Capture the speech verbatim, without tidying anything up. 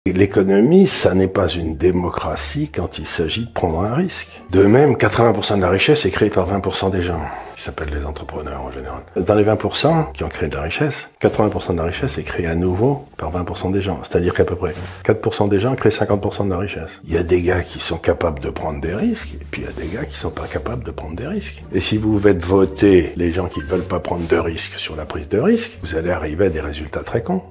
L'économie, ça n'est pas une démocratie quand il s'agit de prendre un risque. De même, quatre-vingts pour cent de la richesse est créée par vingt pour cent des gens, qui s'appellent les entrepreneurs en général. Dans les vingt pour cent qui ont créé de la richesse, quatre-vingts pour cent de la richesse est créée à nouveau par vingt pour cent des gens. C'est-à-dire qu'à peu près quatre pour cent des gens créent cinquante pour cent de la richesse. Il y a des gars qui sont capables de prendre des risques, et puis il y a des gars qui sont pas capables de prendre des risques. Et si vous faites voter les gens qui ne veulent pas prendre de risques sur la prise de risque, vous allez arriver à des résultats très cons.